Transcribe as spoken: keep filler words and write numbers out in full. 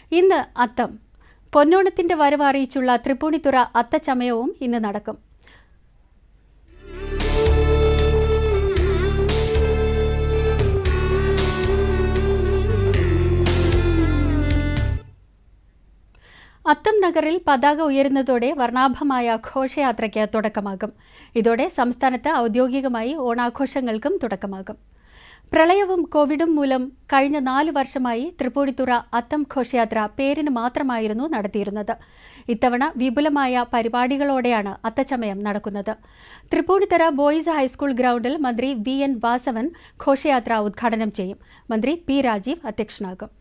ഇന്ന് അത്തം. പൊന്നോണത്തിന്റെ വരവ് അറിയിച്ചുള്ള തൃപ്പൂണിത്തുറ അത്തച്ചമയവും ഇന്ന് നടക്കും. അത്തം നഗറിൽ പതാക ഉയരുന്നതോടെ വർണ്ണാഭമായ ഘോഷയാത്രയ്ക്ക് തുടക്കമാകും. ഇതോടെ സംസ്ഥാനത്ത് ഔദ്യോഗികമായി ഓണാഘോഷങ്ങൾക്കും തുടക്കമാകും. പ്രളയവും കോവിഡും മൂലം കഴിഞ്ഞ നാലു വർഷമായി തൃപ്പൂണിത്തുറ അത്തം ഘോഷയാത്ര പേരിന് മാത്രമായിരുന്നു നടത്തിയിരുന്നത്. ഇത്തവണ വിപുലമായ പരിപാടികളോടെയാണ് അത്തച്ചമയം നടക്കുന്നത്. തൃപ്പൂണിത്തുറ ബോയ്സ് ഹൈസ്കൂൾ ഗ്രൗണ്ടിൽ മന്ത്രി വി എൻ വാസവൻ ഘോഷയാത്ര ഉദ്ഘാടനം ചെയ്യും. മന്ത്രി പി രാജീവ് അധ്യക്ഷനാകും.